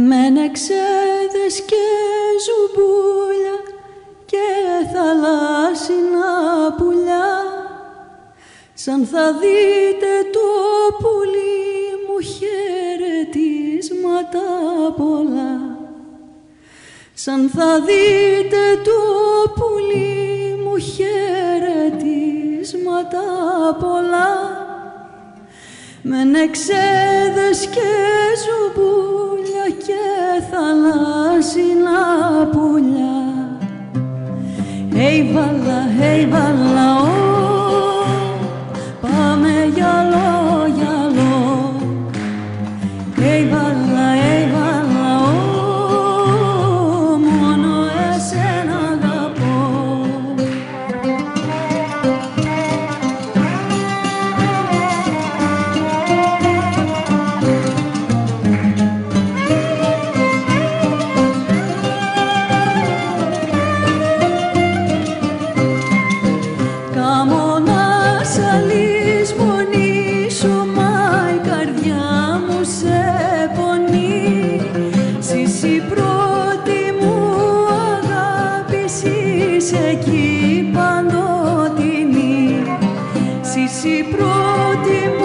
με νεξέδες και ζουμπούλια και θαλάσσινα πουλιά, σαν θα δείτε το πουλί μου χαιρετίσματα πολλά, σαν θα δείτε το πουλί μου χαιρετίσματα πολλά, με νεξέδες και ζουμπούλια και θαλάσσινα πουλιά. Hey βαλα, πάμε γυαλό, γυαλό. Hey βαλα, μόνο εσένα αγαπώ. Εκεί παντοτινή, Σύση πρώτη μου